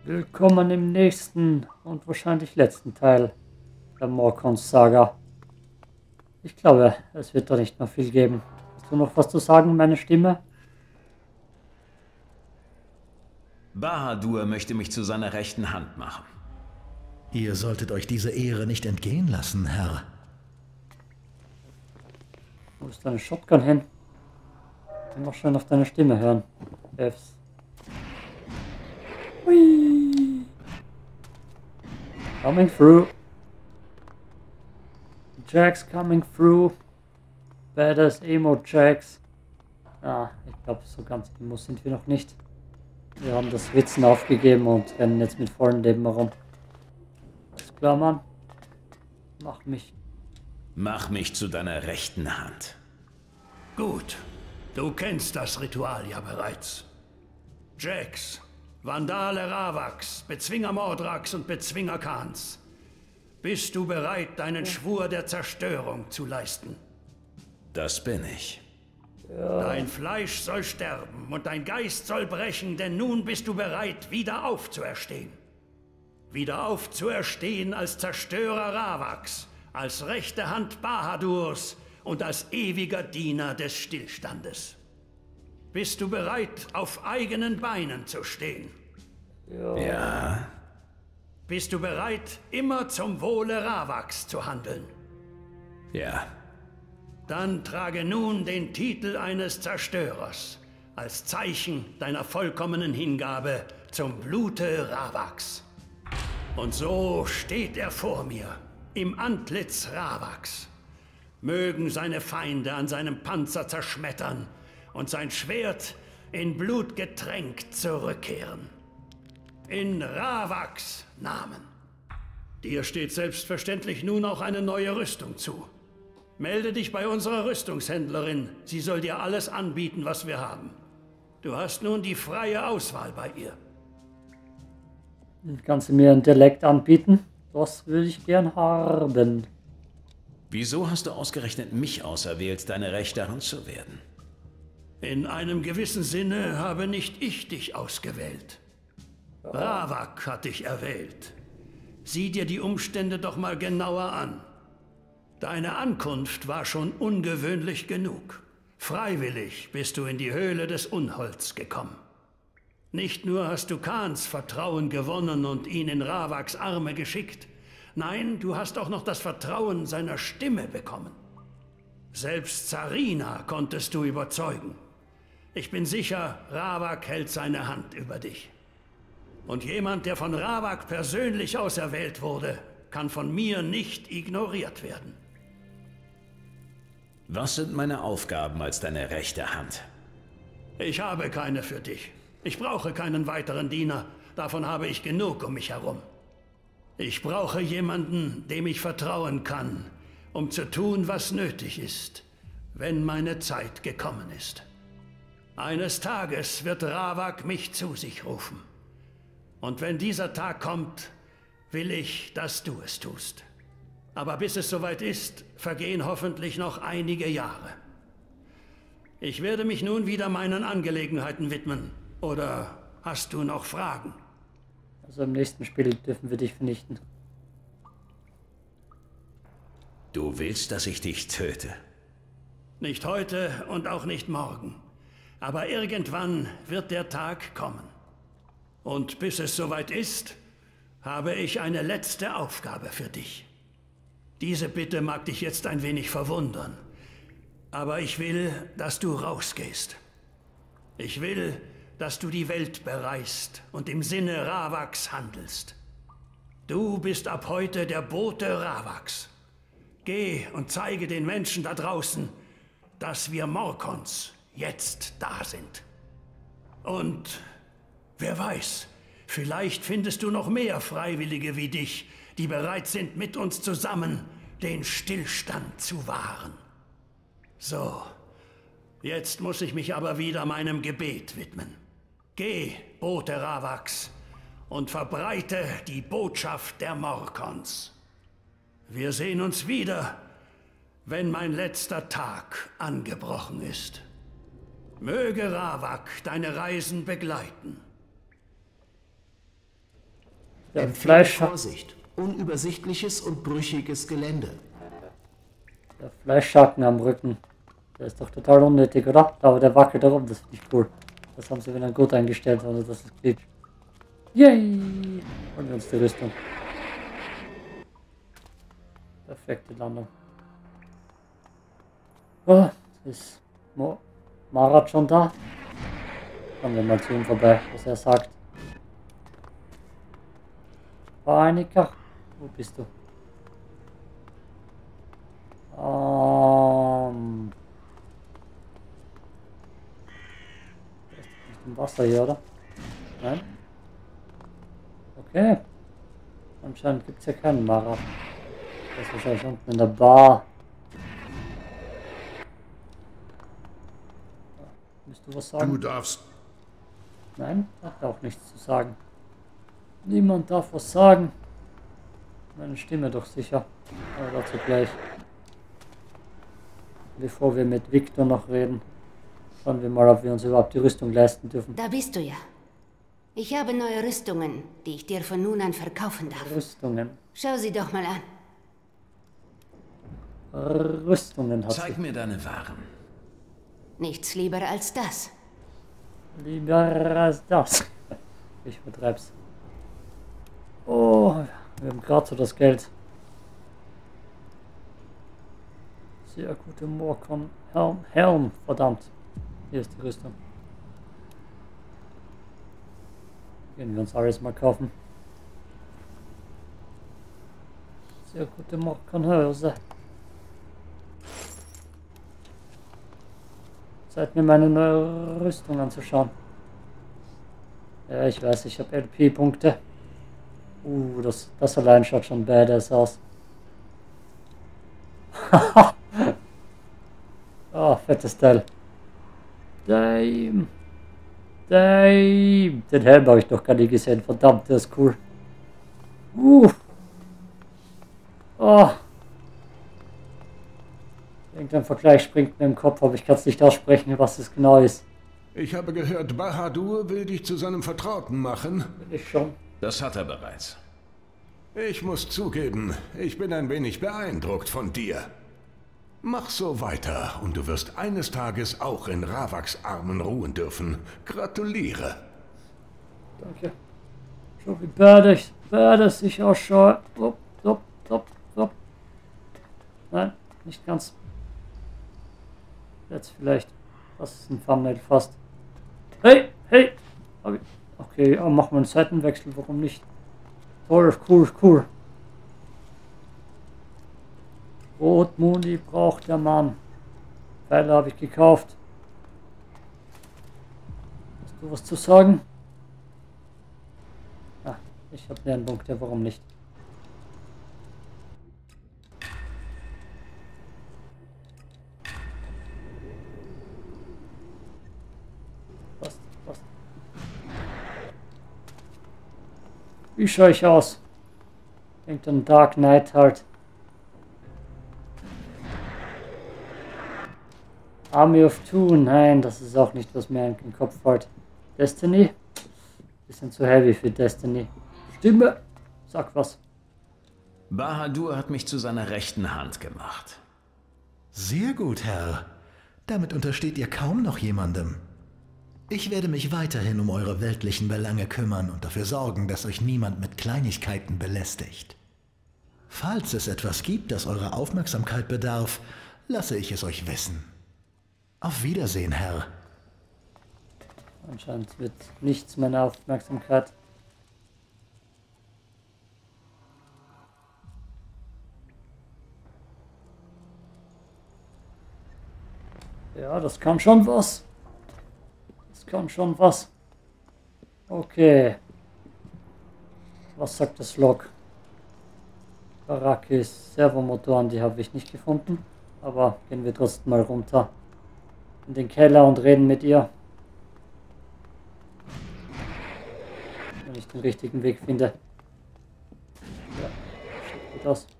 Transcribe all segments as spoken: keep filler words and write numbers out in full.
Willkommen im nächsten und wahrscheinlich letzten Teil der Morkons-Saga. Ich glaube, es wird da nicht noch viel geben. Hast du noch was zu sagen, meine Stimme? Bahadur möchte mich zu seiner rechten Hand machen. Ihr solltet euch diese Ehre nicht entgehen lassen, Herr. Wo ist deine Shotgun hin? Ich will noch schön auf deine Stimme hören. Fs. Hui. Coming through. Jax coming through. Badass Emo Jax. Ah, ich glaube, so ganz emo sind wir noch nicht. Wir haben das Witzen aufgegeben und rennen jetzt mit vollen Leben herum. Alles klar, Mann. Mach mich. Mach mich zu deiner rechten Hand. Gut, du kennst das Ritual ja bereits. Jax, Vandale Ravax, Bezwinger Mordrax und Bezwinger Khans. Bist du bereit, deinen Schwur der Zerstörung zu leisten? Das bin ich. Ja. Dein Fleisch soll sterben und dein Geist soll brechen, denn nun bist du bereit, wieder aufzuerstehen. Wieder aufzuerstehen als Zerstörer Ravax, als rechte Hand Bahadurs und als ewiger Diener des Stillstandes. Bist du bereit, auf eigenen Beinen zu stehen? Ja. Ja. Bist du bereit, immer zum Wohle Ravax zu handeln? Ja. Dann trage nun den Titel eines Zerstörers, als Zeichen deiner vollkommenen Hingabe zum Blute Ravax. Und so steht er vor mir, im Antlitz Ravax. Mögen seine Feinde an seinem Panzer zerschmettern und sein Schwert in Blut getränkt zurückkehren. In Ravax Namen. Dir steht selbstverständlich nun auch eine neue Rüstung zu. Melde dich bei unserer Rüstungshändlerin. Sie soll dir alles anbieten, was wir haben. Du hast nun die freie Auswahl bei ihr. Kannst du mir ein Dialekt anbieten? Das würde ich gern haben. Wieso hast du ausgerechnet mich auserwählt, deine rechte Hand zu werden? In einem gewissen Sinne habe nicht ich dich ausgewählt. Ravak hat dich erwählt. Sieh dir die Umstände doch mal genauer an. Deine Ankunft war schon ungewöhnlich genug. Freiwillig bist du in die Höhle des Unholds gekommen. Nicht nur hast du Khans Vertrauen gewonnen und ihn in Ravaks Arme geschickt. Nein, du hast auch noch das Vertrauen seiner Stimme bekommen. Selbst Zarina konntest du überzeugen. Ich bin sicher, Ravak hält seine Hand über dich. Und jemand, der von Ravak persönlich auserwählt wurde, kann von mir nicht ignoriert werden. Was sind meine Aufgaben als deine rechte Hand? Ich habe keine für dich. Ich brauche keinen weiteren Diener. Davon habe ich genug um mich herum. Ich brauche jemanden, dem ich vertrauen kann, um zu tun, was nötig ist, wenn meine Zeit gekommen ist. Eines Tages wird Ravak mich zu sich rufen. Und wenn dieser Tag kommt, will ich, dass du es tust. Aber bis es soweit ist, vergehen hoffentlich noch einige Jahre. Ich werde mich nun wieder meinen Angelegenheiten widmen. Oder hast du noch Fragen? Also im nächsten Spiel dürfen wir dich vernichten. Du willst, dass ich dich töte? Nicht heute und auch nicht morgen. Aber irgendwann wird der Tag kommen. Und bis es soweit ist, habe ich eine letzte Aufgabe für dich. Diese Bitte mag dich jetzt ein wenig verwundern. Aber ich will, dass du rausgehst. Ich will, dass du die Welt bereist und im Sinne Ravaks handelst. Du bist ab heute der Bote Ravaks. Geh und zeige den Menschen da draußen, dass wir Morkons jetzt da sind. Und wer weiß, vielleicht findest du noch mehr Freiwillige wie dich, die bereit sind, mit uns zusammen den Stillstand zu wahren. So, jetzt muss ich mich aber wieder meinem Gebet widmen. Geh, Bote Ravax, und verbreite die Botschaft der Morkons. Wir sehen uns wieder, wenn mein letzter Tag angebrochen ist. Möge Ravak deine Reisen begleiten. Der Empfehle Fleischer. Vorsicht. Unübersichtliches und brüchiges Gelände. Der Fleischschatten am Rücken. Der ist doch total unnötig, oder? Aber der wackelt darum, das finde ich cool. Das haben sie wieder gut eingestellt, oder das ist glitsch. Yay! Holen wir uns die Rüstung. Perfekte Landung. Oh, ist Mo Marat schon da? Kommen wir mal zu ihm vorbei, was er sagt. Vereiniger, wo bist du? Ähm. Da ist nicht im Wasser hier, oder? Nein? Okay. Anscheinend gibt es ja keinen Marat. Der ist wahrscheinlich unten in der Bar. Willst du was sagen? Du darfst. Nein, hat auch nichts zu sagen. Niemand darf was sagen. Meine Stimme doch sicher. Aber dazu gleich. Bevor wir mit Victor noch reden, schauen wir mal, ob wir uns überhaupt die Rüstung leisten dürfen. Da bist du ja. Ich habe neue Rüstungen, die ich dir von nun an verkaufen darf. Rüstungen. Schau sie doch mal an. Rüstungen hat Zeig mir deine Waren. Nichts lieber als das. sie. Lieber als das. Ich übertreib's. Oh, wir haben gerade so das Geld. Sehr gute Morkon. Helm, Helm, verdammt. Hier ist die Rüstung. Gehen wir uns alles mal kaufen. Sehr gute Morkon-Hörse. Zeit mir meine neue Rüstung anzuschauen. Ja, ich weiß, ich habe L P-Punkte. Uh, das, das allein schaut schon badass aus. Oh, fettes Teil. Damn. Damn. Den Helm habe ich doch gar nicht gesehen. Verdammt, der ist cool. Uh. Oh. Irgendein Vergleich springt mir im Kopf, aber ich kann es nicht aussprechen, was es genau ist. Ich habe gehört, Bahadur will dich zu seinem Vertrauten machen. Will ich schon. Das hat er bereits. Ich muss zugeben, ich bin ein wenig beeindruckt von dir. Mach so weiter und du wirst eines Tages auch in Ravaks Armen ruhen dürfen. Gratuliere. Danke. Schau, wie badass, badass ich ausschaue. Upp, upp, upp, upp. Nein, nicht ganz. Jetzt vielleicht. Das ist ein Thumbnail fast. Hey, hey! Hab ich- Okay, ja, machen wir einen Seitenwechsel, warum nicht? Toll, cool, cool. Rotmuni braucht der Mann. Pfeile habe ich gekauft. Hast du was zu sagen? Ah, ich habe Lernpunkte, warum nicht? Passt, passt. Wie schaue ich aus? Irgendein Dark Knight halt. Army of Two, nein, das ist auch nicht, was mir in den Kopf fällt. Destiny? Bisschen zu heavy für Destiny. Stimme! Sag was. Bahadur hat mich zu seiner rechten Hand gemacht. Sehr gut, Herr. Damit untersteht ihr kaum noch jemandem. Ich werde mich weiterhin um eure weltlichen Belange kümmern und dafür sorgen, dass euch niemand mit Kleinigkeiten belästigt. Falls es etwas gibt, das eurer Aufmerksamkeit bedarf, lasse ich es euch wissen. Auf Wiedersehen, Herr. Anscheinend wird nichts meiner Aufmerksamkeit. Ja, das kann schon was. Das kann schon was. Okay. Was sagt das Log? Barakis, Servomotoren, die habe ich nicht gefunden. Aber gehen wir trotzdem mal runter in den Keller und reden mit ihr. Wenn ich den richtigen Weg finde. Ja, sieht gut aus.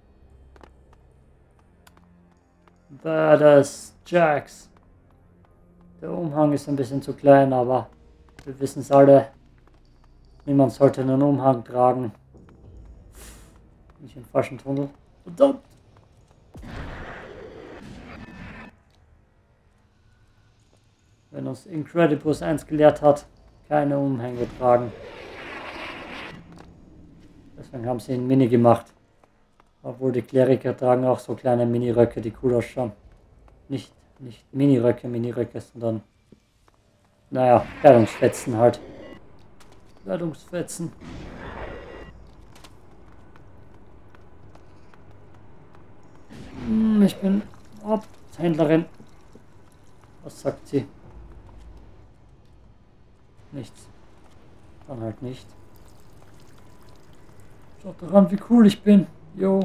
Badass Jax. Der Umhang ist ein bisschen zu klein, aber wir wissen es alle. Niemand sollte einen Umhang tragen. Bin ich im falschen Tunnel? Verdammt! Wenn uns Incredibus eins gelehrt hat, keine Umhänge tragen. Deswegen haben sie ihn Mini gemacht. Obwohl die Kleriker tragen auch so kleine Mini-Röcke, die cool ausschauen. Nicht, nicht Mini-Röcke, Mini-Röcke, sondern naja, Kleidungsfetzen halt. Kleidungsfetzen. Hm, ich bin Haupthändlerin. Was sagt sie? Nichts. Dann halt nicht. Schaut daran, wie cool ich bin. Jo.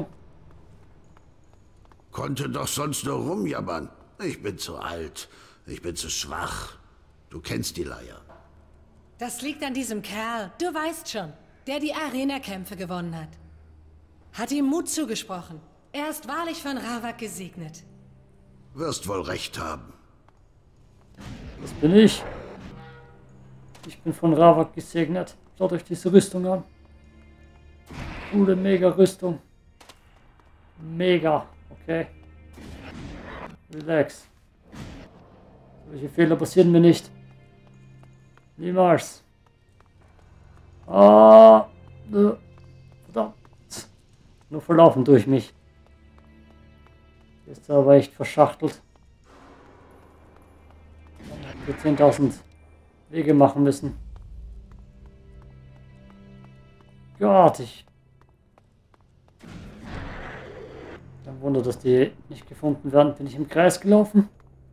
Konnte doch sonst nur rumjammern. Ich bin zu alt. Ich bin zu schwach. Du kennst die Leier. Das liegt an diesem Kerl. Du weißt schon. Der die Arena-Kämpfe gewonnen hat. Hat ihm Mut zugesprochen. Er ist wahrlich von Ravak gesegnet. Wirst wohl recht haben. Das bin ich. Ich bin von Ravak gesegnet. Schaut euch diese Rüstung an. Coole Mega-Rüstung. Mega. Okay. Relax. Solche Fehler passieren mir nicht. Niemals. Ah. Äh, verdammt. Nur verlaufen durch mich. Ist aber echt verschachtelt. Für zehntausend Wege machen müssen. Gott, ich... Kein Wunder, dass die nicht gefunden werden. Bin ich im Kreis gelaufen?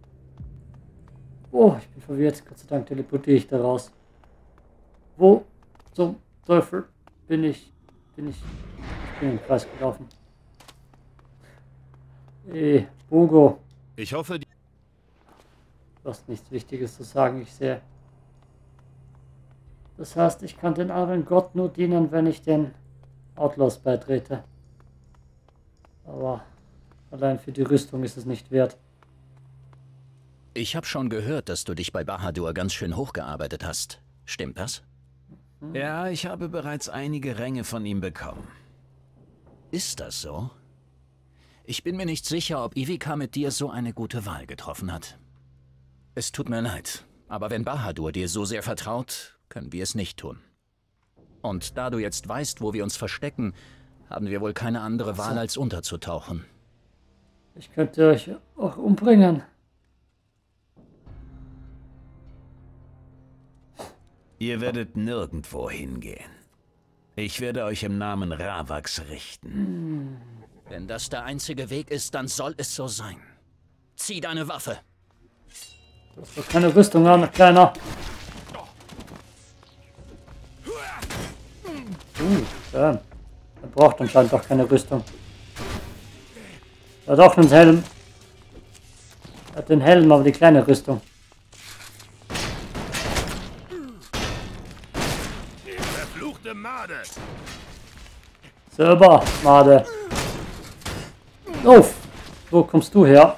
Oh, ich bin verwirrt. Gott sei Dank teleportiere ich da raus. Wo zum Teufel bin ich? Bin ich... Ich bin im Kreis gelaufen. Eh, Bogo. Ich hoffe, die Du hast nichts Wichtiges zu sagen, ich sehe. Das heißt, ich kann den anderen Gott nur dienen, wenn ich den Outlaws beitrete. Aber allein für die Rüstung ist es nicht wert. Ich habe schon gehört, dass du dich bei Bahadur ganz schön hochgearbeitet hast. Stimmt das? Ja, ich habe bereits einige Ränge von ihm bekommen. Ist das so? Ich bin mir nicht sicher, ob Ivica mit dir so eine gute Wahl getroffen hat. Es tut mir leid, aber wenn Bahadur dir so sehr vertraut, können wir es nicht tun. Und da du jetzt weißt, wo wir uns verstecken, haben wir wohl keine andere Wahl, als unterzutauchen. Ich könnte euch auch umbringen. Ihr werdet nirgendwo hingehen. Ich werde euch im Namen Ravaks richten. Wenn das der einzige Weg ist, dann soll es so sein. Zieh deine Waffe. Du hast doch keine Rüstung an, Kleiner. Uh, schön. Er braucht anscheinend doch keine Rüstung. Er hat auch einen Helm. Er hat den Helm, aber die kleine Rüstung. Verfluchte Made! Selber, Made. Uff, wo kommst du her?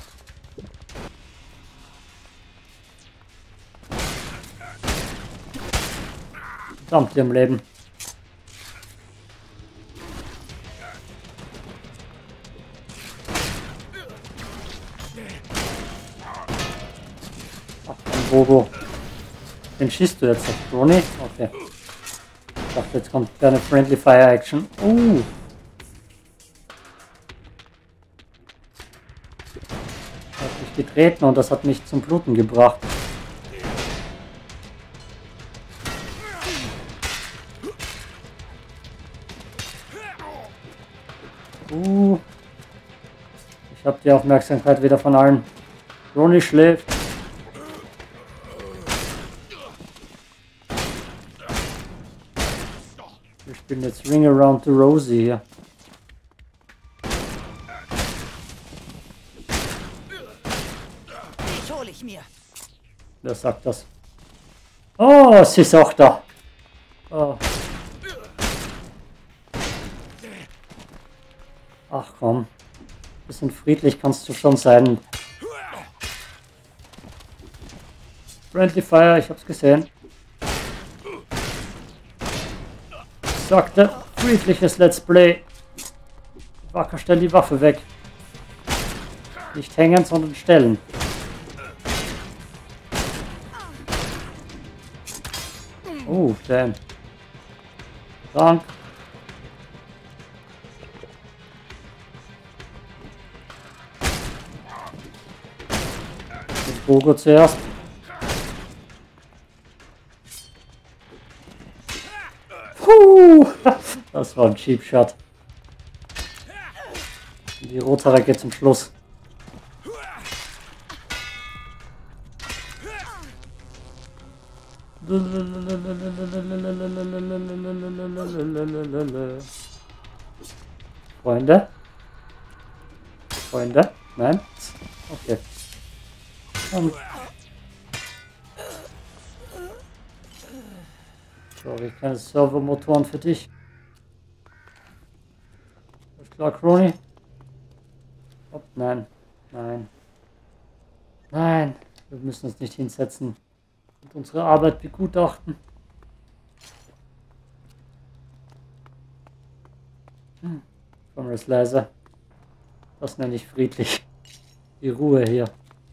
Verdammt, im Leben. Ach, ein Bogo. Den schießt du jetzt auf Ronny? Okay. Ich dachte, jetzt kommt eine Friendly Fire Action. Uh. Er hat mich getreten und das hat mich zum Bluten gebracht. Uh. Ich habe die Aufmerksamkeit wieder von allen. Ronny schläft. Wir spielen jetzt Ring Around the Rosie hier. Ich hole ich mir. Wer sagt das? Oh, sie ist auch da. Oh. Ach komm. Bisschen friedlich kannst du schon sein. Friendly Fire, ich hab's gesehen. Ich sagte, friedliches Let's Play. Wacker, stell die Waffe weg. Nicht hängen, sondern stellen. Oh, damn. Dank. Den Bogo zuerst. Puh, das war ein Cheap Shot. Die Rothaare geht zum Schluss. Freunde? Freunde? Nein? Okay. Und sorry, keine Servomotoren für dich. Alles klar, Crony? Oh, nein. Nein. Nein. Wir müssen uns nicht hinsetzen und unsere Arbeit begutachten. Hm. Komm, das leise. Das nenne ich friedlich. Die Ruhe hier.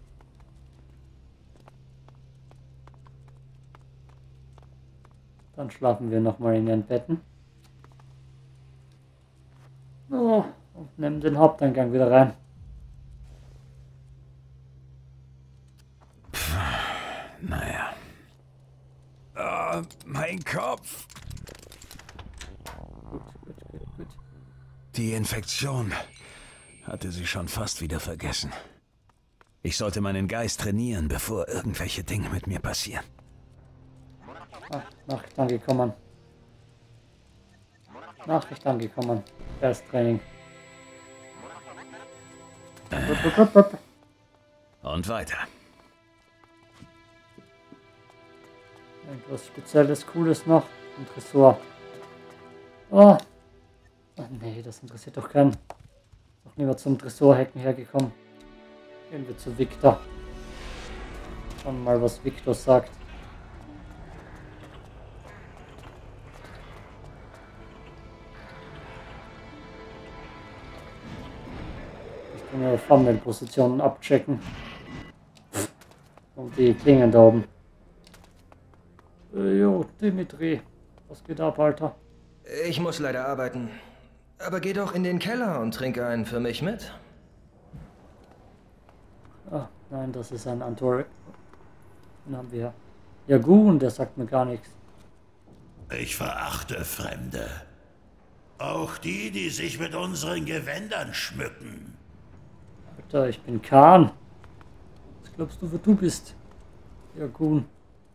Dann schlafen wir nochmal in den Betten. Oh, und nehmen den Haupteingang wieder rein. Naja. Oh, mein Kopf. Gut, gut, gut, gut. Die Infektion hatte sie schon fast wieder vergessen. Ich sollte meinen Geist trainieren, bevor irgendwelche Dinge mit mir passieren. Ah, Nachricht angekommen. Nachricht angekommen. Geisttraining. Und weiter. Irgendwas Spezielles, Cooles noch. Ein Tresor. Oh. Oh nee, das interessiert doch keinen. Noch niemand zum Tresorhacken hergekommen. Gehen wir zu Victor. Schauen mal, was Victor sagt. Ich kann ja Thumbnail-Positionen abchecken. Und die Klingen da oben. Äh, jo, Dimitri. Was geht ab, Alter? Ich muss leider arbeiten. Aber geh doch in den Keller und trinke einen für mich mit. Ah, nein, das ist ein Antor. Den haben wir. Ja, Gun, der sagt mir gar nichts. Ich verachte Fremde. Auch die, die sich mit unseren Gewändern schmücken. Alter, ich bin Khan. Was glaubst du, wer du bist? Ja, Gun.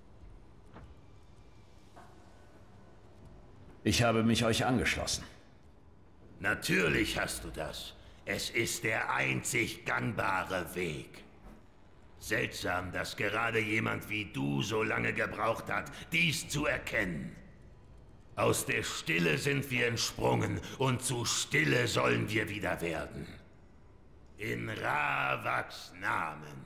Ich habe mich euch angeschlossen. Natürlich hast du das. Es ist der einzig gangbare Weg. Seltsam, dass gerade jemand wie du so lange gebraucht hat, dies zu erkennen. Aus der Stille sind wir entsprungen und zu Stille sollen wir wieder werden. In Ravaks Namen.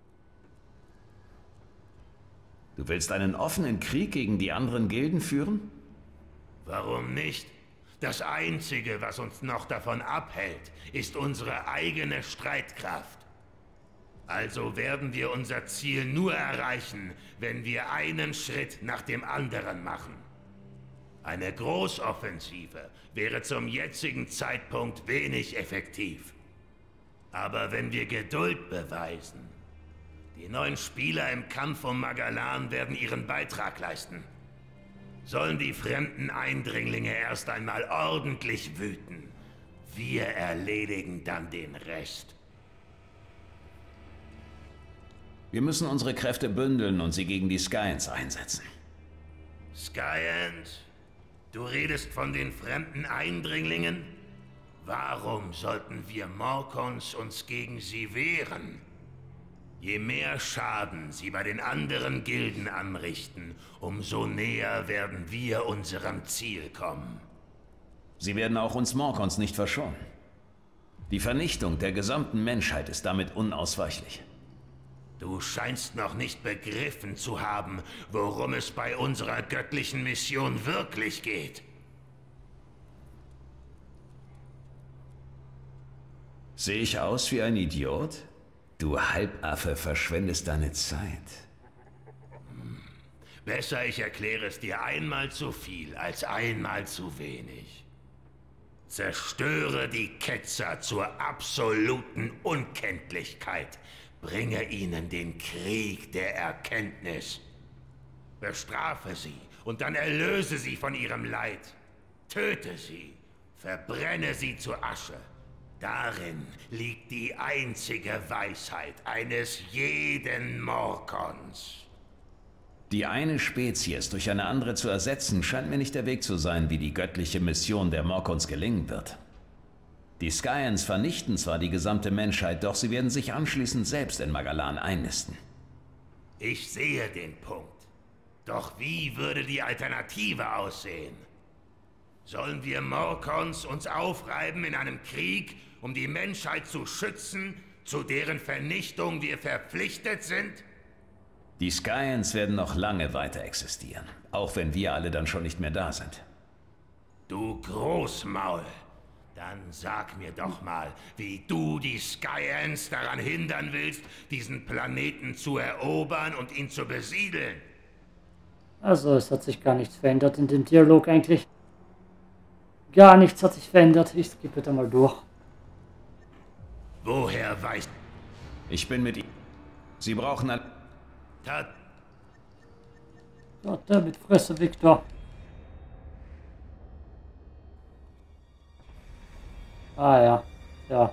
Du willst einen offenen Krieg gegen die anderen Gilden führen? Warum nicht? Das Einzige, was uns noch davon abhält, ist unsere eigene Streitkraft. Also werden wir unser Ziel nur erreichen, wenn wir einen Schritt nach dem anderen machen. Eine Großoffensive wäre zum jetzigen Zeitpunkt wenig effektiv. Aber wenn wir Geduld beweisen, die neuen Spieler im Kampf um Magalan werden ihren Beitrag leisten. Sollen die fremden Eindringlinge erst einmal ordentlich wüten. Wir erledigen dann den Rest. Wir müssen unsere Kräfte bündeln und sie gegen die Skyans einsetzen. Skyant? Du redest von den fremden Eindringlingen? Warum sollten wir Morkons uns gegen sie wehren? Je mehr Schaden sie bei den anderen Gilden anrichten, umso näher werden wir unserem Ziel kommen. Sie werden auch uns Morkons nicht verschonen. Die Vernichtung der gesamten Menschheit ist damit unausweichlich. Du scheinst noch nicht begriffen zu haben, worum es bei unserer göttlichen Mission wirklich geht. Sehe ich aus wie ein Idiot? Du Halbaffe, verschwendest deine Zeit. Besser, ich erkläre es dir einmal zu viel als einmal zu wenig. Zerstöre die Ketzer zur absoluten Unkenntlichkeit. Bringe ihnen den Krieg der Erkenntnis. Bestrafe sie und dann erlöse sie von ihrem Leid. Töte sie, verbrenne sie zu Asche. Darin liegt die einzige Weisheit eines jeden Morkons. Die eine Spezies durch eine andere zu ersetzen, scheint mir nicht der Weg zu sein, wie die göttliche Mission der Morkons gelingen wird. Die Skyans vernichten zwar die gesamte Menschheit, doch sie werden sich anschließend selbst in Magalan einnisten. Ich sehe den Punkt. Doch wie würde die Alternative aussehen? Sollen wir Morkons uns aufreiben in einem Krieg, um die Menschheit zu schützen, zu deren Vernichtung wir verpflichtet sind? Die Skyans werden noch lange weiter existieren, auch wenn wir alle dann schon nicht mehr da sind. Du Großmaul, dann sag mir doch mal, wie du die Skyans daran hindern willst, diesen Planeten zu erobern und ihn zu besiedeln. Also es hat sich gar nichts verändert in dem Dialog eigentlich. Gar nichts hat sich verändert. Ich skippe bitte mal durch. Woher weißt Ich bin mit ihm. Sie brauchen ein... Tat. Gott, der mit Fresse, Victor. Ah ja, ja.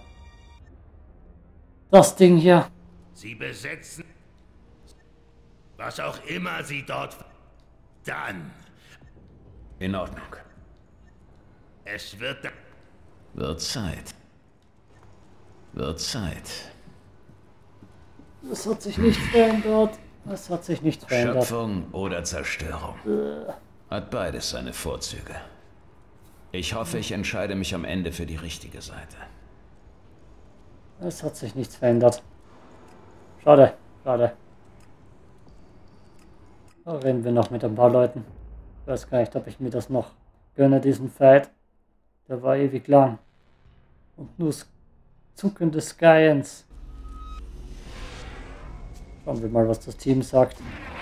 Das Ding hier. Sie besetzen, was auch immer sie dort... Dann. In Ordnung. Es wird... Wird Zeit. Wird Zeit. Das hat sich nicht verändert. Das hat sich nicht verändert. Schöpfung oder Zerstörung. Äh. Hat beides seine Vorzüge. Ich hoffe, ich entscheide mich am Ende für die richtige Seite. Es hat sich nichts verändert. Schade, schade. Da reden wir noch mit ein paar Leuten. Ich weiß gar nicht, ob ich mir das noch gönne, diesen Fight. Der war ewig lang. Und nur zuckende Skyans. Schauen wir mal, was das Team sagt.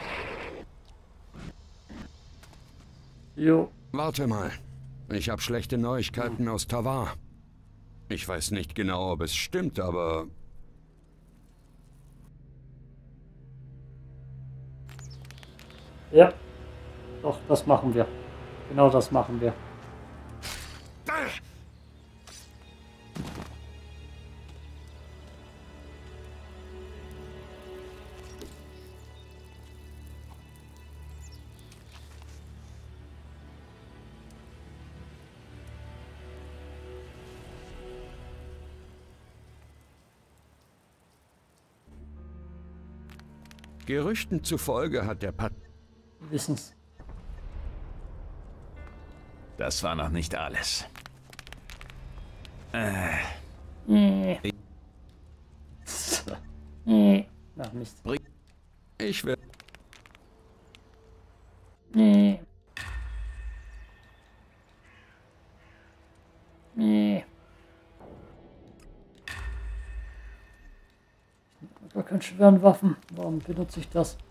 Jo. Warte mal. Ich habe schlechte Neuigkeiten aus Tavar. Ich weiß nicht genau, ob es stimmt, aber... Ja. Doch, das machen wir. Genau das machen wir. Gerüchten zufolge hat der Pat... Wissen's. Das war noch nicht alles. Äh. Nee. Nee. Ach Mist. Ich will... Nee. Nee. Gar keine schweren Waffen. Warum benutze ich das?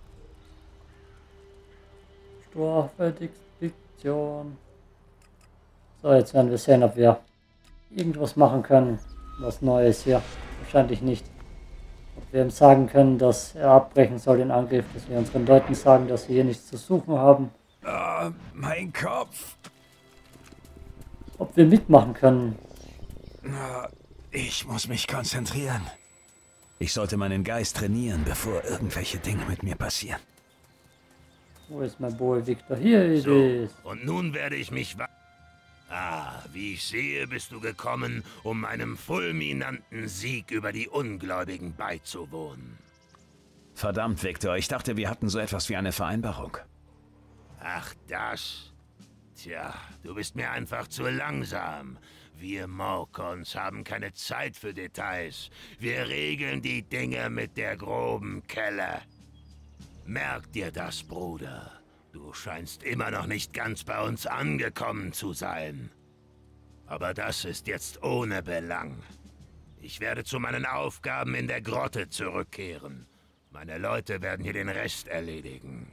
Strafexpedition. So, jetzt werden wir sehen, ob wir irgendwas machen können. Was Neues hier. Wahrscheinlich nicht. Ob wir ihm sagen können, dass er abbrechen soll den Angriff. Dass wir unseren Leuten sagen, dass sie hier nichts zu suchen haben. Ah, mein Kopf. Ob wir mitmachen können. Na, ich muss mich konzentrieren. Ich sollte meinen Geist trainieren, bevor irgendwelche Dinge mit mir passieren. Wo ist mein Boy Victor? Hier ist So, es. und nun werde ich mich... wa- Ah, wie ich sehe, bist du gekommen, um meinem fulminanten Sieg über die Ungläubigen beizuwohnen. Verdammt, Victor, ich dachte, wir hatten so etwas wie eine Vereinbarung. Ach, das? Tja, du bist mir einfach zu langsam. Wir Morkons haben keine Zeit für Details. Wir regeln die Dinge mit der groben Kelle. Merk dir das, Bruder. Du scheinst immer noch nicht ganz bei uns angekommen zu sein. Aber das ist jetzt ohne Belang. Ich werde zu meinen Aufgaben in der Grotte zurückkehren. Meine Leute werden hier den Rest erledigen.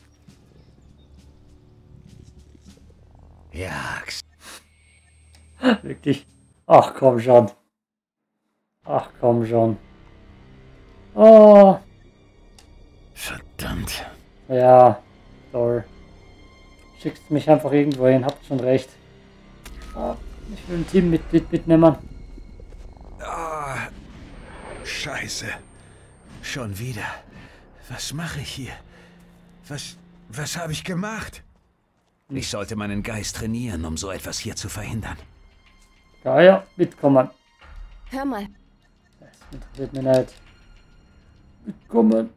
Ja. Wirklich. Ach komm schon. Ach komm schon. Oh. Verdammt. Ja, toll. Schickst mich einfach irgendwo hin, habt schon recht. Oh, ich will ein Teammitglied mitnehmen. Oh, Scheiße. Schon wieder. Was mache ich hier? Was, was habe ich gemacht? Ich sollte meinen Geist trainieren, um so etwas hier zu verhindern. Gaia, mitkommen. Hör mal. Das interessiert mir nicht. Mitkommen.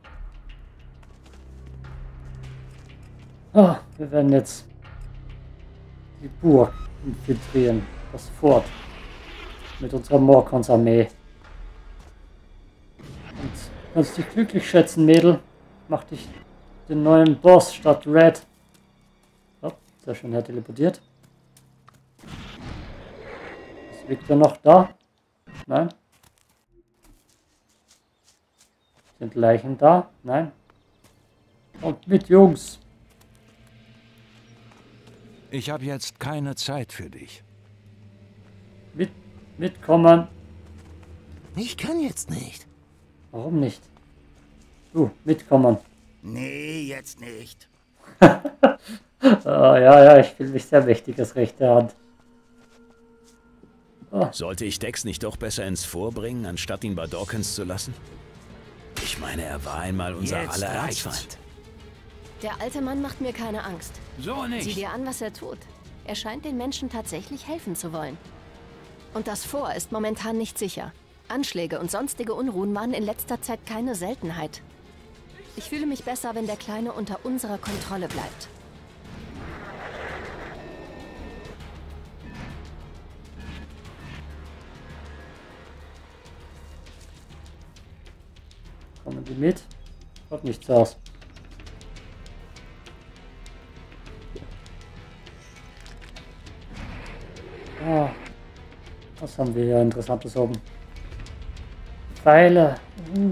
Ah, wir werden jetzt die Burg infiltrieren. Das Fort. Mit unserer Morkons-Armee. Und kannst dich glücklich schätzen, Mädel. Mach dich den neuen Boss statt Red. Oh, sehr schön, er teleportiert. Ist Victor noch da? Nein. Sind Leichen da? Nein. Kommt mit, Jungs. Ich habe jetzt keine Zeit für dich. Mit, mitkommen. Ich kann jetzt nicht. Warum nicht? Du, mitkommen. Nee, jetzt nicht. Ah, ja, ja, ich fühle mich sehr mächtig als rechte Hand. Oh. Sollte ich Dex nicht doch besser ins Vorbringen, anstatt ihn bei Dawkins zu lassen? Ich meine, er war einmal unser Jetzt aller reicht's. Erzfeind. Der alte Mann macht mir keine Angst. So nicht. Sieh dir an, was er tut. Er scheint den Menschen tatsächlich helfen zu wollen. Und das Fort ist momentan nicht sicher. Anschläge und sonstige Unruhen waren in letzter Zeit keine Seltenheit. Ich fühle mich besser, wenn der Kleine unter unserer Kontrolle bleibt. Kommen die mit? Kommt nichts aus. Ah, was haben wir hier Interessantes oben? Pfeile. Uh.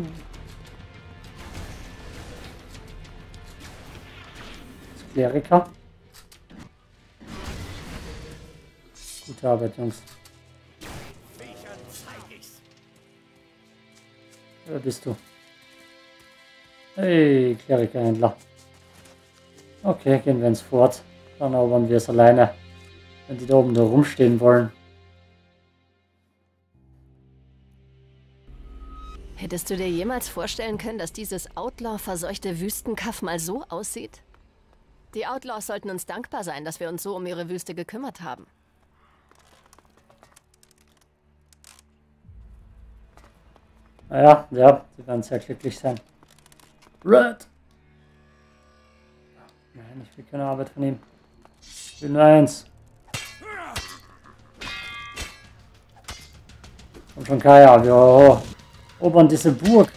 Das Kleriker. Gute Arbeit, Jungs. Wer bist du? Hey, Klerikerhändler. Okay, gehen wir ins Fort. Dann erobern wir es alleine. Wenn die da oben nur rumstehen wollen. Hättest du dir jemals vorstellen können, dass dieses Outlaw-verseuchte Wüstenkaff mal so aussieht? Die Outlaws sollten uns dankbar sein, dass wir uns so um ihre Wüste gekümmert haben. Naja, ja, sie werden sehr glücklich sein. Red! Nein, ich will keine Arbeit von ihm. Ich will nur eins. Und schon Kaya, wir erobern diese Burg.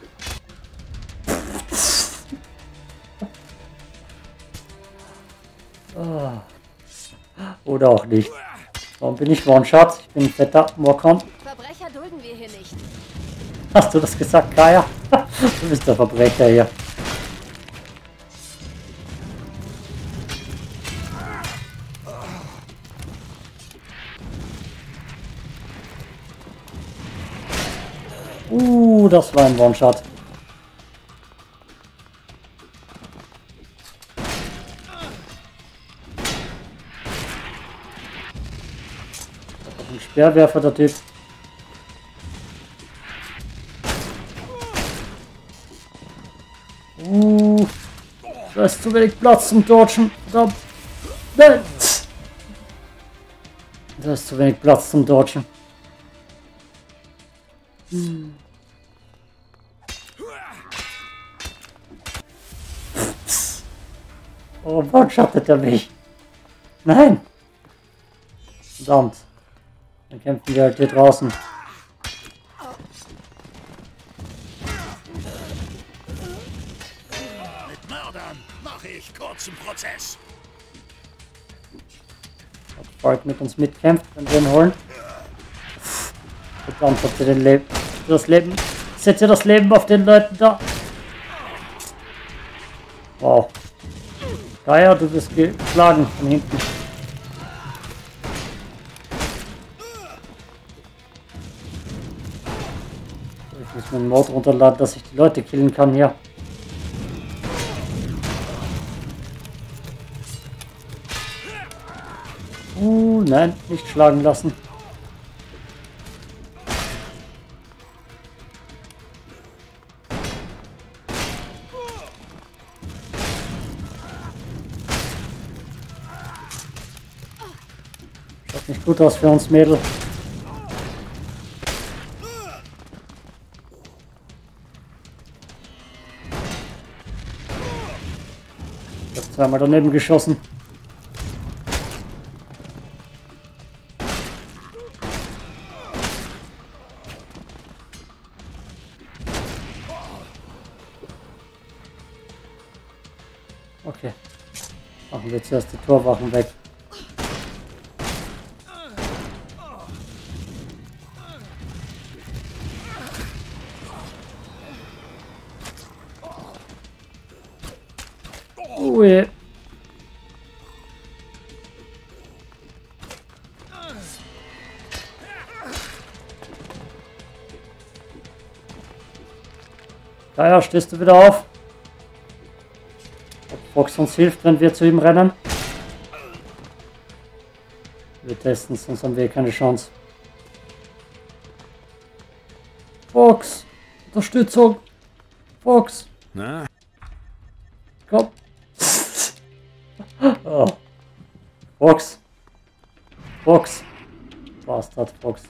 Oh. Oder auch nicht. Warum bin ich One-Shot? Ich bin ein fetter Morkon. Verbrecher dulden wir hier nicht. Hast du das gesagt, Kaya? Du bist der Verbrecher hier. Uh, das war ein One-Shot. Ein Speerwerfer, der Typ. Uh, da ist zu wenig Platz zum Dodgen. Da, da, da ist zu wenig Platz zum Dodgen. Hm. Oh, wann schattet er mich? Nein! Verdammt. Dann kämpfen wir halt hier draußen. Mit Mördern mache ich kurzen Prozess. Ob Volk mit uns mitkämpft, wenn wir ihn holen. Verdammt, habt ihr den Leben, das Leben, seht ihr das Leben auf den Leuten da? Wow. Geier, du bist geschlagen von hinten. Ich muss meinen Mord runterladen, dass ich die Leute killen kann hier. Uh, nein, nicht schlagen lassen. Schaut nicht gut aus für uns, Mädel. Ich habe zweimal daneben geschossen. Okay. Machen wir zuerst die Torwachen weg. Ui. Geier, stehst du wieder auf? Ob Fox uns hilft, wenn wir zu ihm rennen? Wir testen es, sonst haben wir keine Chance. Fox! Unterstützung! Fox! Na? Komm! Oh. Fox! Fox! Bastard, Fox.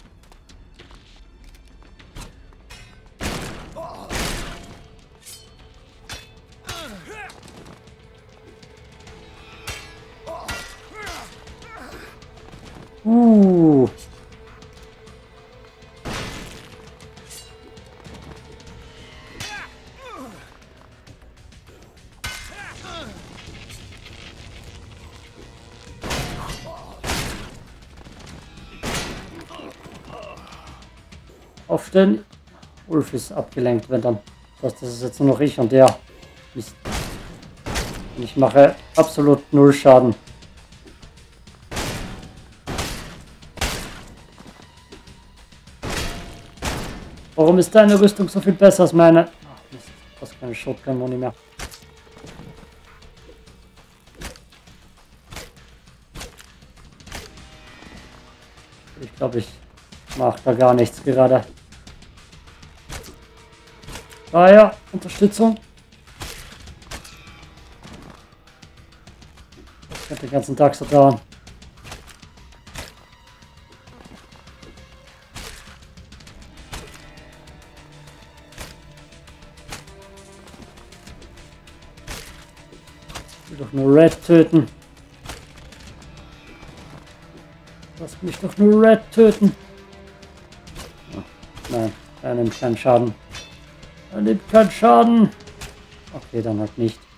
Uh. Aufstehen. Ulf ist abgelenkt, wenn dann. Das heißt, das ist jetzt nur noch ich und der. Mist. Und ich mache absolut null Schaden. Warum ist deine Rüstung so viel besser als meine? Ach, Mist, das ist keine Shotgun-Muni mehr. Ich glaube, ich mache da gar nichts gerade. Ah ja, Unterstützung. Das wird den ganzen Tag so dauern. Ich will doch nur Red töten. Lass mich doch nur Red töten. Oh, nein, er nimmt keinen Schaden. Er nimmt keinen Schaden. Okay, dann halt nicht.